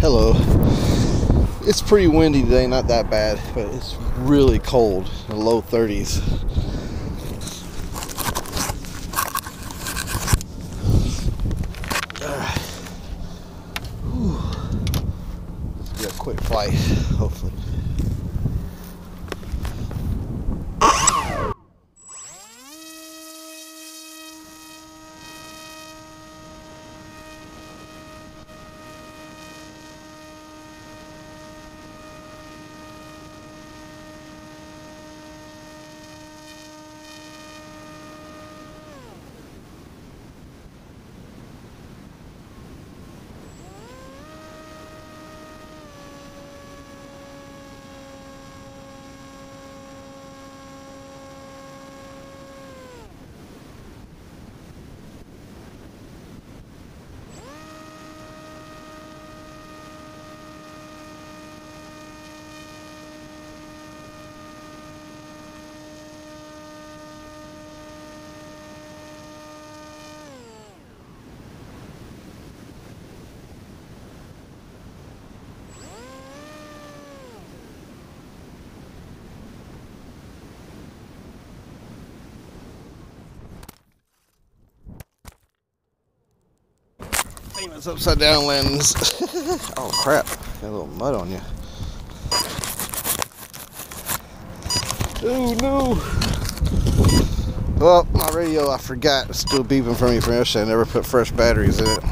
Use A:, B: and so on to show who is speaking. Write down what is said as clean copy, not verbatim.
A: Hello. It's pretty windy today, not that bad, but it's really cold, in the low 30s. Let's get a quick flight, hopefully. Famous upside down lens. Oh crap, got a little mud on you. Oh no. Well, my radio I forgot, it's still beeping for me from yesterday. I never put fresh batteries in it.